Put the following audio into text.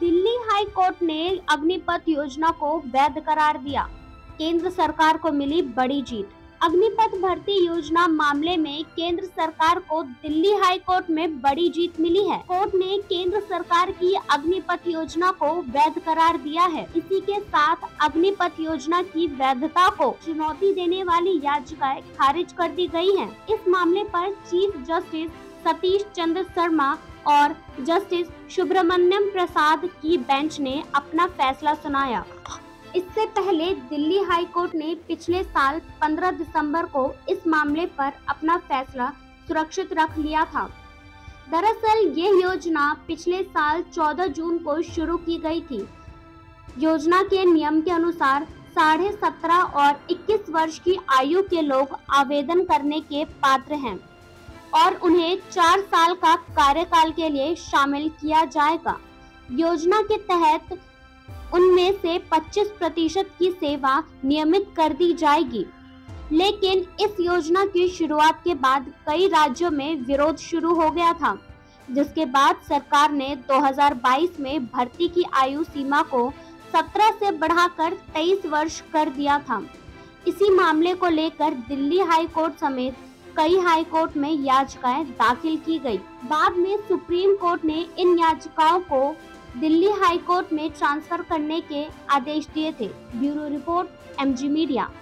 Delhi high court ने अग्निपथ योजना को वैध करार दिया। केंद्र सरकार को मिली बड़ी जीत। अग्निपथ भर्ती योजना मामले में केंद्र सरकार को दिल्ली हाई कोर्ट में बड़ी जीत मिली है। कोर्ट ने केंद्र सरकार की अग्निपथ योजना को वैध करार दिया है। इसी के साथ अग्निपथ योजना की वैधता को चुनौती देने वाली याचिकाएं खारिज कर दी गई हैं। इस मामले पर चीफ जस्टिस सतीश चंद्र शर्मा और जस्टिस सुब्रमण्यम प्रसाद की बेंच ने अपना फैसला सुनाया। इससे पहले दिल्ली हाई कोर्ट ने पिछले साल 15 दिसंबर को इस मामले पर अपना फैसला सुरक्षित रख लिया था। दरअसल ये योजना पिछले साल 14 जून को शुरू की गई थी। योजना के नियम के अनुसार 17.5 और 21 वर्ष की आयु के लोग आवेदन करने के पात्र हैं और उन्हें 4 साल का कार्यकाल के लिए शामिल किया जाएगा। योजना के तहत उनमें से 25% की सेवा नियमित कर दी जाएगी, लेकिन इस योजना की शुरुआत के बाद कई राज्यों में विरोध शुरू हो गया था, जिसके बाद सरकार ने 2022 में भर्ती की आयु सीमा को 17 से बढ़ाकर 23 वर्ष कर दिया था। इसी मामले को लेकर दिल्ली हाई कोर्ट समेत कई हाई कोर्ट में याचिकाएं दाखिल की गई। बाद में सुप्रीम कोर्ट ने इन याचिकाओं को दिल्ली हाई कोर्ट में ट्रांसफर करने के आदेश दिए थे। Bureau report, MG media.